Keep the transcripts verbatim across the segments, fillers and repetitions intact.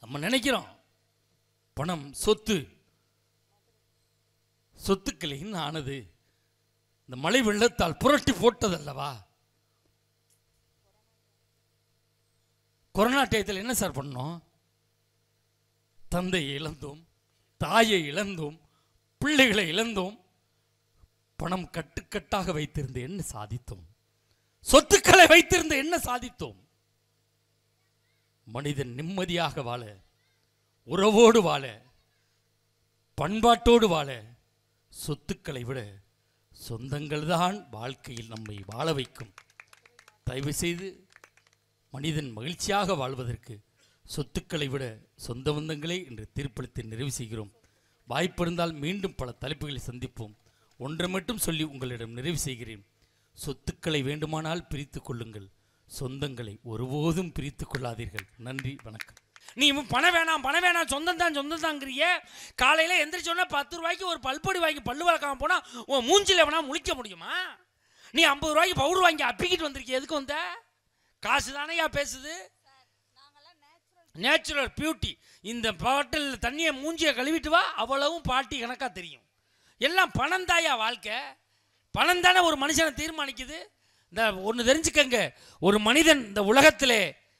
நம்ம நினைக்கிறோம் பணம் சொத்து, சொத்துக்களின் ஆனது இந்த மழை வெள்ளத்தால் புரட்டி போட்டதல்லவா. கொரோனா டயத்தில் என்ன சார் பண்ணோம்? தந்தையை இழந்தோம், தாயை இழந்தோம், பிள்ளைகளை இழந்தோம். பணம் கட்டுக்கட்டாக வைத்திருந்த என்ன சாதித்தோம்? சொத்துக்களை வைத்திருந்த என்ன சாதித்தோம்? மனிதன் நிம்மதியாக வாழ, உறவோடு வாழ, பண்பாட்டோடு வாழ சொத்துக்களை விட சொந்தங்கள் தான் வாழ்க்கையில் நம்மை வாழ வைக்கும். தயவு செய்து மனிதன் மகிழ்ச்சியாக வாழ்வதற்கு சொத்துக்களை விட சொந்த பந்தங்களே என்று தீர்ப்பளித்து நிறைவு செய்கிறோம். வாய்ப்பிருந்தால் மீண்டும் பல தலைப்புகளை சந்திப்போம். ஒன்றை மட்டும் சொல்லி உங்களிடம் நிறைவு செய்கிறேன். சொத்துக்களை வேண்டுமானால் பிரித்து கொள்ளுங்கள், சொந்தங்களை ஒருபோதும் பிரித்து கொள்ளாதீர்கள். நன்றி, வணக்கம். நீ பணம் வேணாம் பணம் வேணாம் சொந்தம் தான் சொந்தம் தாங்கிறிய. காலையில் எந்திரிச்சோன்னா பத்து ரூபாய்க்கு ஒரு பல்பொடி வாங்கி பல்லு வளர்க்காம போனால் உன் மூஞ்சில் வேணா முழிக்க முடியுமா? நீ ஐம்பது ரூபாய்க்கு பவுடர் வாங்கி அப்பிக்கிட்டு வந்திருக்கிய, எதுக்கு வந்த? காசு தானேயா பேசுது. Natural beauty. இந்த பாட்டில் தண்ணியை மூஞ்சியை கழுவிட்டு வா, அவ்வளவும் பாட்டி கணக்காக தெரியும். எல்லாம் பணம் தாயா வாழ்க்கை. பணம் தானே ஒரு மனுஷனை தீர்மானிக்குது. இந்த ஒன்று தெரிஞ்சுக்கங்க, ஒரு மனிதன் இந்த உலகத்திலே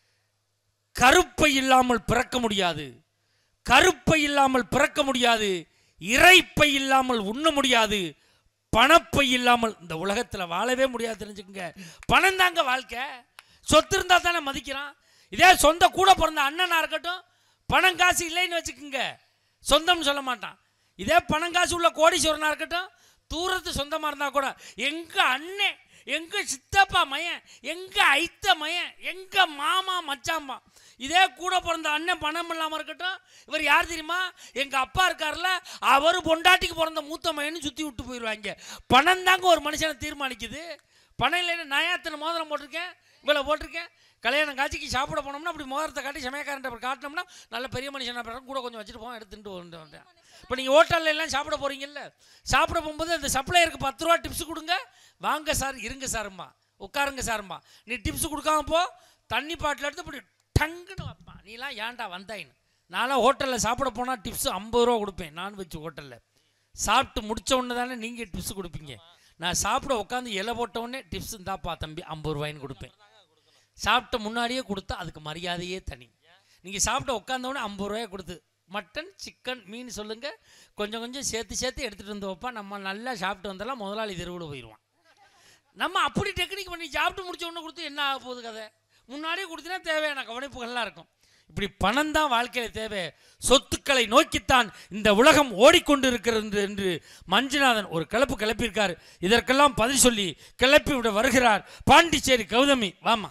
கருப்பை இல்லாமல் பிறக்க முடியாது, கருப்பை இல்லாமல் பிறக்க முடியாது, இறைப்பை இல்லாமல் உண்ண முடியாது, பணப்பை இல்லாமல் இந்த உலகத்தில் வாழவே முடியாது. தெரிஞ்சுக்கங்க, பணம் தாங்க வாழ்க்கை. சொத்து இருந்தால் தானே மதிக்கிறான். இதே சொந்த கூட பிறந்த அண்ணனா இருக்கட்டும், பணம் காசு இல்லைன்னு வச்சுக்கோங்க, சொந்தம்னு சொல்ல மாட்டான். இதே பணம் காசு உள்ள கோடீஸ்வரனா இருக்கட்டும், தூரத்து சொந்தமாக இருந்தால் கூட எங்க அண்ணன், எங்க சித்தப்பா மயன், எங்க ஐத்த மயன், எங்க மாமா மச்சாம்பா. இதே கூட பிறந்த அண்ணன் பணம் இல்லாமல் இருக்கட்டும், இவர் யார் தெரியுமா? எங்க அப்பா இருக்கார்ல, அவர் பொண்டாட்டிக்கு பிறந்த மூத்த மயன்னு சுற்றி விட்டு போயிடுவாங்க. பணம் தாங்க ஒரு மனுஷனை தீர்மானிக்குது. பணம் இல்லைன்னு நான் எத்தனை மோதிரம் போட்டிருக்கேன், இவ்வளோ போட்டிருக்கேன். கல்யாணம் காட்சிக்கு சாப்பிட போனோம்னா அப்படி மோதிரத்தை காட்டி சமயக்காரன் அப்படி காட்டினோம்னா நல்ல பெரிய மனுஷனாக கூட கொஞ்சம் வச்சுட்டு போவோம், எடுத்துட்டு வந்தேன். இப்போ நீங்கள் ஹோட்டலில் எல்லாம் சாப்பிட போகிறீங்கல்ல, சாப்பிட போகும்போது அந்த சப்ளையருக்கு பத்து ரூபா டிப்ஸ் கொடுங்க. வாங்க சார், இருங்க சாரும்மா, உட்காருங்க சாரும்மா. நீ டிப்ஸ் கொடுக்காம போ, தண்ணி பாட்டில் எடுத்து இப்படி டங்குன்னு வைப்பான். நீலாம் ஏன்டா வந்தாயின்னு. நான்லாம் ஹோட்டலில் சாப்பிட போனால் டிப்ஸ் ஐம்பது ரூபா கொடுப்பேன். நான்வெஜ் ஹோட்டலில் சாப்பிட்டு முடித்த உடனே தானே நீங்கள் டிப்ஸ் கொடுப்பீங்க. நான் சாப்பிட உட்காந்து இலை போட்ட உடனே டிப்ஸ் இருந்தாப்பா தம்பி ஐம்பது ரூபாயின்னு கொடுப்பேன். சாப்பிட்ட முன்னாடியே கொடுத்தா அதுக்கு மரியாதையே தனி. நீங்கள் சாப்பிட்ட உட்காந்தோடனே ஐம்பது ரூபாயை கொடுத்து மட்டன் சிக்கன் மீன் சொல்லுங்கள், கொஞ்சம் கொஞ்சம் சேர்த்து சேர்த்து எடுத்துகிட்டு வந்து வைப்பா. நம்ம நல்லா சாப்பிட்டு வந்தாலும் முதலாளி தெருவில் போயிடுவான். நம்ம அப்படி டெக்னிக் பண்ணி சாப்பிட்டு முடிச்ச உடனே கொடுத்து என்ன ஆக போகுது கதை? முன்னாடியே கொடுத்தினா தேவையான கவனிப்புகள்லாம் இருக்கும். இப்படி பணம் தான் வாழ்க்கையில் தேவை. சொத்துக்களை நோக்கித்தான் இந்த உலகம் ஓடிக்கொண்டு இருக்கிறது என்று மஞ்சுநாதன் ஒரு கிளப்பு கிளப்பியிருக்கார். இதற்கெல்லாம் பதில் சொல்லி கிளப்பி விட வருகிறார் பாண்டிச்சேரி கௌதமி. வாமா.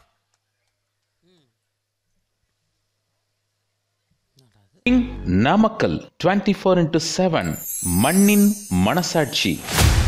Namakkal twenty four into seven மண்ணின் மனசாட்சி.